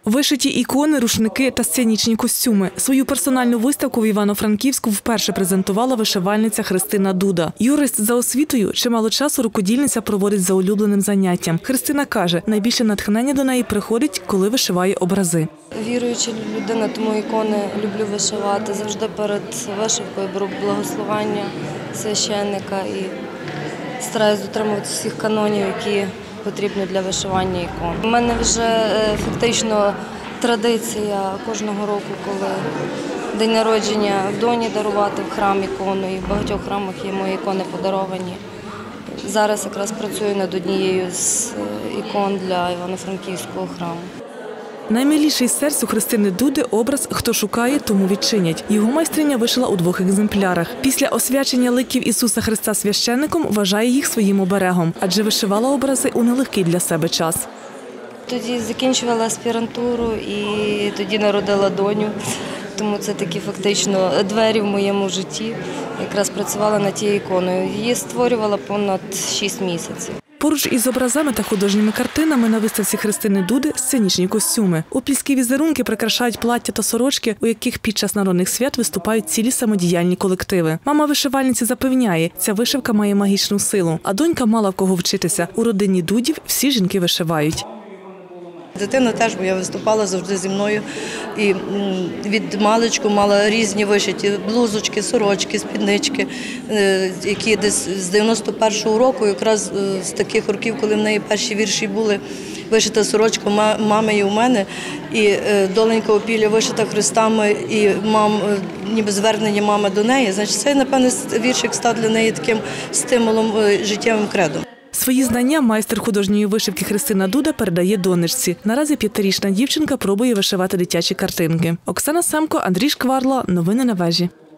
Вишиті ікони, рушники та сценічні костюми. Свою персональну виставку в Івано-Франківську вперше презентувала вишивальниця Христина Дуда. Юрист за освітою, чимало часу рукодільниця проводить за улюбленим заняттям. Христина каже, найбільше натхнення до неї приходить, коли вишиває образи. Віруюча людина, тому ікони люблю вишивати. Завжди перед вишивкою беру благословення священника і стараюсь дотримуватися всіх канонів, які потрібно для вишивання ікон. У мене вже фактично традиція кожного року, коли день народження в Доні дарувати в храм ікону, і в багатьох храмах є мої ікони подаровані. Зараз якраз працюю над однією з ікон для Івано-Франківського храму. Наймиліший серцю Христини Дуди образ «Хто шукає, тому відчинять». Його майстриня вишила у 2 екземплярах. Після освячення ликів Ісуса Христа священником вважає їх своїм оберегом, адже вишивала образи у нелегкий для себе час. Тоді закінчувала аспірантуру і тоді народила доню. Тому це такі фактично двері в моєму житті. Якраз працювала над тією іконою. Її створювала понад 6 місяців. Поруч із образами та художніми картинами на виставці Христини Дуди – сценічні костюми. Опільські візерунки прикрашають плаття та сорочки, у яких під час народних свят виступають цілі самодіяльні колективи. Мама вишивальниці запевняє, ця вишивка має магічну силу, а донька мала в кого вчитися. У родині Дудів всі жінки вишивають. Дитина теж моя виступала завжди зі мною і від маличку мала різні вишиті блузочки, сорочки, спіднички, які десь з 91-го року, якраз з таких років, коли в неї перші вірші були, вишита сорочка мами і у мене, і доленька Опілля вишита хрестами, і ніби звернення мами до неї. Значить, цей, напевне, віршик став для неї таким стимулом, життєвим кредом. Свої знання майстер художньої вишивки Христина Дуда передає донечці. Наразі 5-річна дівчинка пробує вишивати дитячі картинки. Оксана Семко, Андрій Шкварла. Новини на вежі.